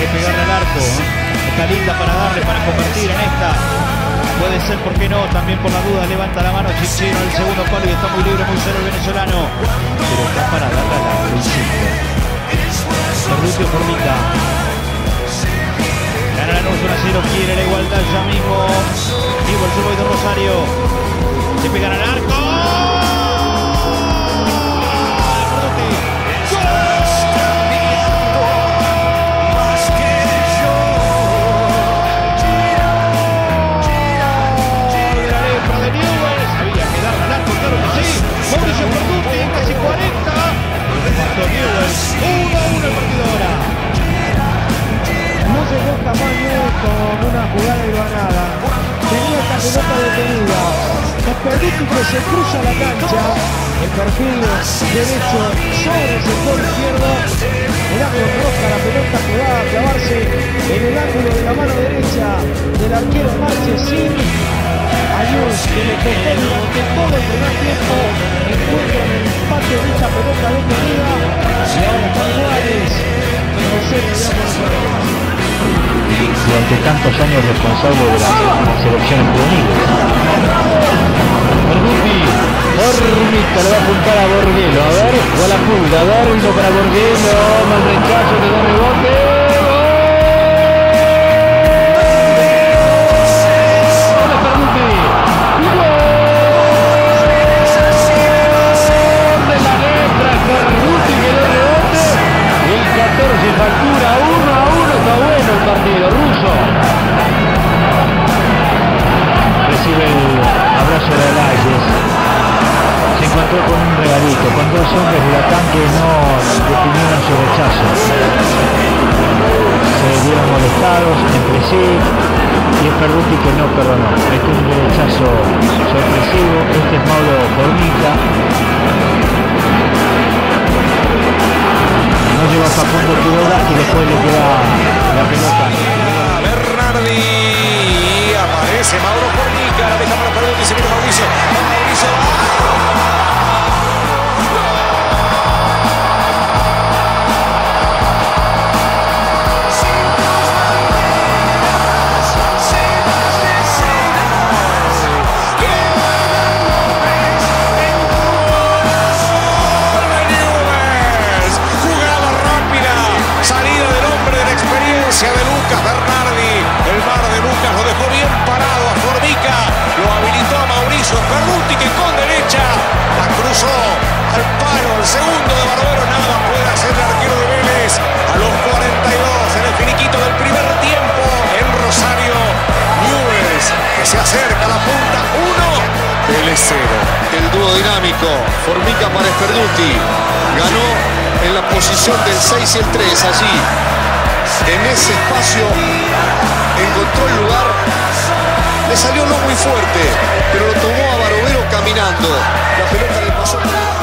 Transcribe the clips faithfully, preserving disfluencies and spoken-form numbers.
que pegarle al arco. Está linda para darle, para convertir en esta. Puede ser, ¿por qué no? También por la duda levanta la mano Chinchino en el segundo palo y está muy libre, muy cero el venezolano. Pero está para darle al arco, insisto. Perduti o Formica. Gana Lanús uno a cero, quiere la igualdad ya mismo. Vivo el Surboy de Rosario. Se pegan al arco. Mauricio Perduti en casi cuarenta. uno a uno el partido ahora. No se deja más Newell's con una jugada hilvanada. Tenía esta pelota detenida. Es Perduti que se cruza la cancha. El perfil derecho sobre el sector izquierdo. Era con roja la pelota que va a clavarse en el ángulo de la mano derecha del arquero Marchesín. Ayús, que le costó durante todo el primer tiempo, encuentra el empate de esta pelota detenida y ahora están iguales. No sé qué durante tantos años responsable de las selecciones juveniles. Perduti, Formica le va a apuntar a Borguelo, a ver, o a la punta, a ver, uno para Borguelo, mal rechazo, le da rebote. Factura uno a uno, está bueno el partido. Russo recibe el abrazo de Alayes. Se encontró con un regalito, con dos hombres del ataque no definieron su rechazo. Se vieron molestados entre sí y es Perduti que no perdonó. Este es un rechazo sorpresivo. Este es Mauro Formica. No lleva hasta punto Quiroga y después le queda la pelota. Bernardi, aparece Mauro Formica, la deja para Perduti y se viene Mauricio. Mauricio va. De Lucas Bernardi, el mar de Lucas lo dejó bien parado a Formica, lo habilitó a Mauricio Perduti que con derecha la cruzó al palo, el segundo de Barbero, nada puede hacer el arquero de Vélez a los cuarenta y dos en el finiquito del primer tiempo en Rosario. Newell's que se acerca a la punta, uno, Vélez cero. El dúo dinámico, Formica para Perduti, ganó en la posición del seis y el tres allí. En ese espacio encontró el lugar, le salió no muy fuerte, pero lo tomó a Barovero caminando. La pelota le pasó.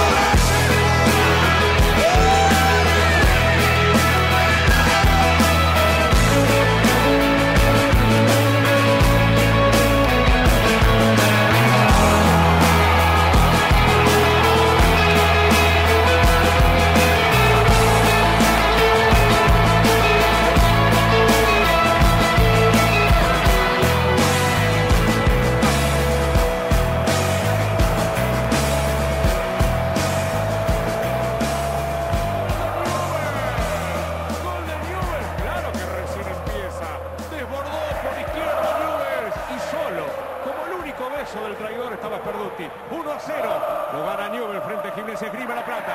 Del traidor estaba Perduti. uno a cero. Lo gana Newell's frente a Gimnasia Esgrima La Plata.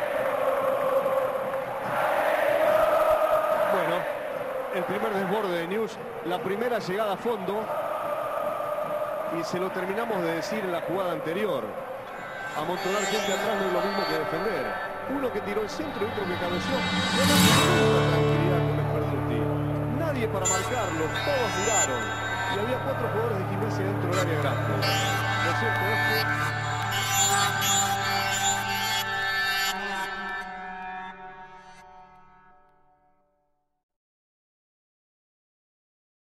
Bueno, el primer desborde de Newell's, la primera llegada a fondo. Y se lo terminamos de decir en la jugada anterior. Amontonar gente atrás no es lo mismo que defender. Uno que tiró el centro y otro que cabeció. Una tranquilidad con el Perduti. Nadie para marcarlo. Todos miraron. Y había cuatro jugadores de Gimnasia dentro del área grande. Lo cierto es